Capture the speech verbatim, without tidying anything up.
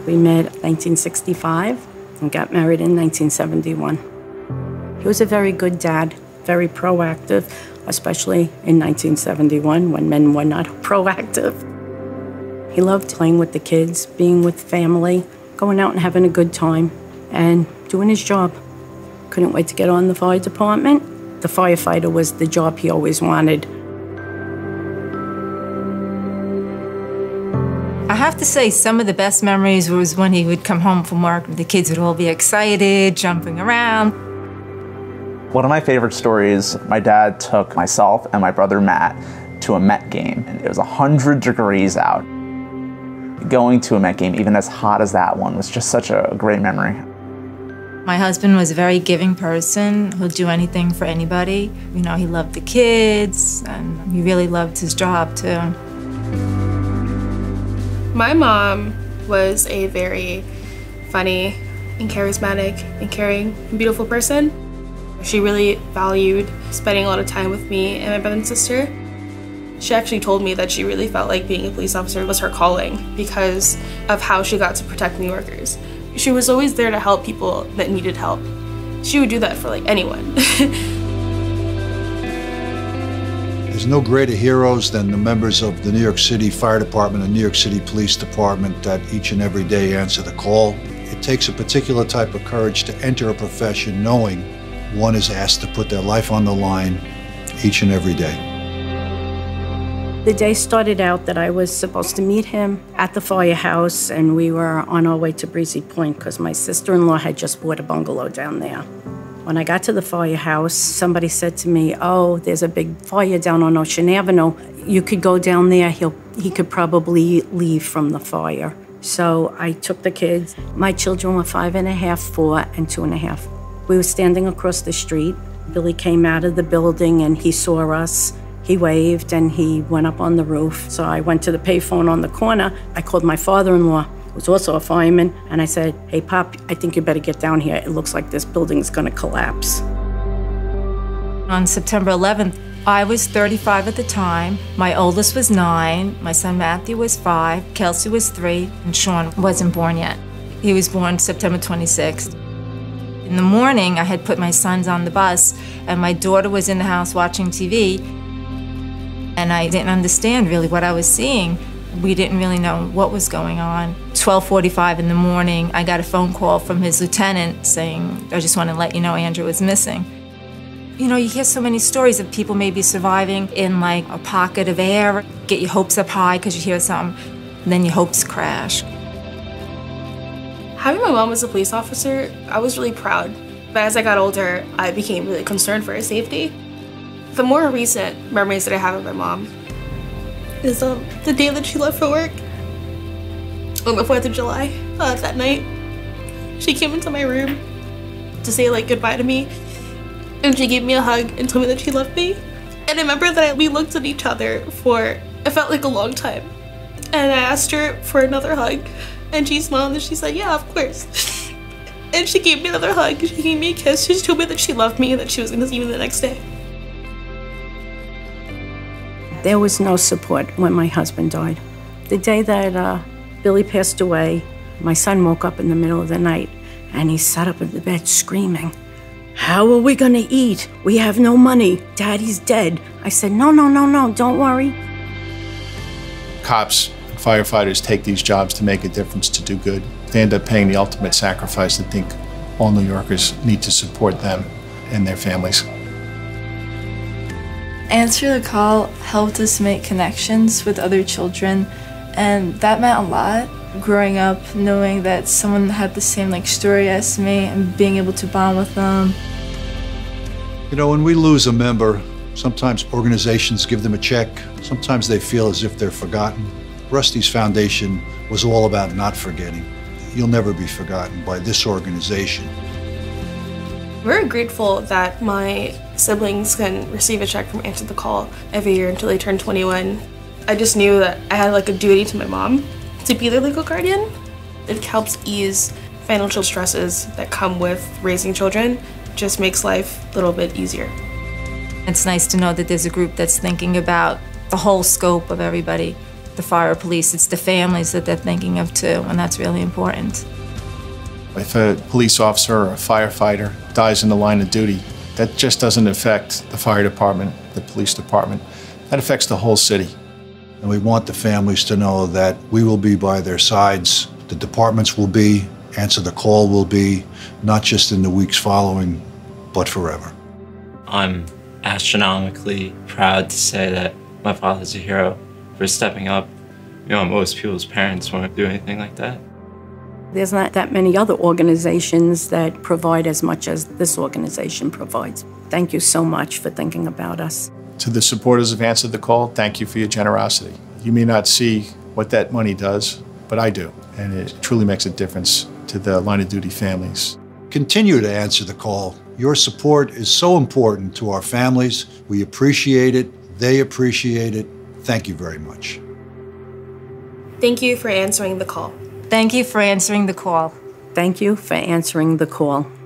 We met in nineteen sixty-five and got married in nineteen seventy-one. He was a very good dad, very proactive, especially in nineteen seventy-one when men were not proactive. He loved playing with the kids, being with family, going out and having a good time, and doing his job. Couldn't wait to get on the fire department. The firefighter was the job he always wanted. I have to say some of the best memories was when he would come home from work. The kids would all be excited, jumping around. One of my favorite stories, my dad took myself and my brother Matt to a Met game. And it was one hundred degrees out. Going to a Met game, even as hot as that one, was just such a great memory. My husband was a very giving person who'd do anything for anybody. You know, he loved the kids, and he really loved his job, too. My mom was a very funny and charismatic and caring and beautiful person. She really valued spending a lot of time with me and my brother and sister. She actually told me that she really felt like being a police officer was her calling because of how she got to protect New Yorkers. She was always there to help people that needed help. She would do that for like anyone. There's no greater heroes than the members of the New York City Fire Department and New York City Police Department that each and every day answer the call. It takes a particular type of courage to enter a profession knowing one is asked to put their life on the line each and every day. The day started out that I was supposed to meet him at the firehouse, and we were on our way to Breezy Point because my sister-in-law had just bought a bungalow down there. When I got to the firehouse, somebody said to me, oh, there's a big fire down on Ocean Avenue. You could go down there. He'll, he could probably leave from the fire. So I took the kids. My children were five and a half, four, and two and a half. We were standing across the street. Billy came out of the building and he saw us. He waved and he went up on the roof. So I went to the payphone on the corner. I called my father-in-law, who was also a fireman, and I said, hey, Pop, I think you better get down here. It looks like this building's gonna collapse. On September eleventh, I was thirty-five at the time. My oldest was nine, my son Matthew was five, Kelsey was three, and Sean wasn't born yet. He was born September twenty-sixth. In the morning, I had put my sons on the bus, and my daughter was in the house watching T V, and I didn't understand really what I was seeing. We didn't really know what was going on. twelve forty-five in the morning, I got a phone call from his lieutenant saying, I just want to let you know Andrew was missing. You know, you hear so many stories of people maybe surviving in like a pocket of air, get your hopes up high because you hear something, and then your hopes crash. Having my mom as a police officer, I was really proud. But as I got older, I became really concerned for her safety. The more recent memories that I have of my mom is um, the day that she left for work on the fourth of July, uh, that night. She came into my room to say like goodbye to me, and she gave me a hug and told me that she loved me. And I remember that we looked at each other for, it felt like a long time. And I asked her for another hug, and she smiled and she said, yeah, of course. And she gave me another hug, she gave me a kiss, she told me that she loved me and that she was gonna see me the next day. There was no support when my husband died. The day that uh, Billy passed away, my son woke up in the middle of the night and he sat up in the bed screaming, how are we gonna eat? We have no money. Daddy's dead. I said, no, no, no, no, don't worry. Cops, firefighters take these jobs to make a difference, to do good. They end up paying the ultimate sacrifice. I think all New Yorkers need to support them and their families. Answer the Call helped us make connections with other children, and that meant a lot. Growing up, knowing that someone had the same like story as me and being able to bond with them. You know, when we lose a member, sometimes organizations give them a check. Sometimes they feel as if they're forgotten. Rusty's Foundation was all about not forgetting. You'll never be forgotten by this organization. We're grateful that my siblings can receive a check from Answer the Call every year until they turn twenty-one. I just knew that I had like a duty to my mom to be their legal guardian. It helps ease financial stresses that come with raising children. Just makes life a little bit easier. It's nice to know that there's a group that's thinking about the whole scope of everybody. the fire or police, it's the families that they're thinking of too, and that's really important. If a police officer or a firefighter dies in the line of duty, that just doesn't affect the fire department, the police department. That affects the whole city. And we want the families to know that we will be by their sides. The departments will be, Answer the Call will be, not just in the weeks following, but forever. I'm astronomically proud to say that my father's a hero for stepping up. You know, most people's parents won't do anything like that. There's not that many other organizations that provide as much as this organization provides. Thank you so much for thinking about us. To the supporters of Answer the Call, thank you for your generosity. You may not see what that money does, but I do, and it truly makes a difference to the line of duty families. Continue to answer the call. Your support is so important to our families. We appreciate it. They appreciate it. Thank you very much. Thank you for answering the call. Thank you for answering the call. Thank you for answering the call.